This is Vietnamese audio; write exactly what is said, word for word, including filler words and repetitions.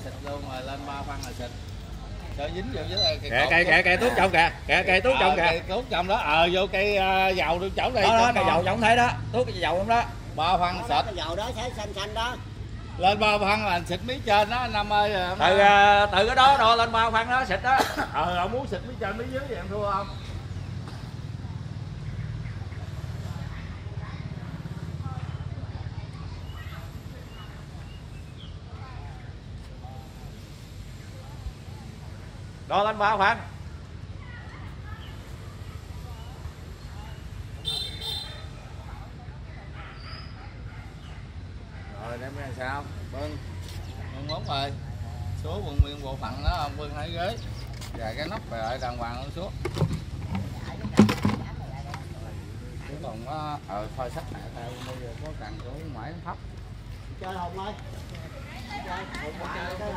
xịt luôn rồi, lên ba phân là xịt. Cho dính vô với cây kìa cây kìa cây thuốc trong kìa, kìa cây thuốc trong kìa. Cây thuốc trong đó, ờ vô cây uh, dầu đi chỗ đây. Đó đó, cây dầu giống thấy đó, thuốc cây dầu trong đó. Ba phân xịt. Cái dầu đó thấy xanh xanh đó. Lên ba phân là xịt mí trên đó anh Năm ơi. Từ uh, từ cái đó đo lên ba phân đó xịt đó. Ờ ông muốn xịt mí trên mí dưới thì em thua không? Đo lên ba phân. Rồi đem ra sao? Bưng. Bưng mốt rồi. Số quần nguyên bộ phận đó ông Bưng hãy ghế. Và cái nắp lại đàng hoàng luôn xuống. Chứ còn có ờ thôi sách lại tao bây giờ có cần chỗ mãi thấp. Chơi Hùng ơi. Chơi Hùng chơi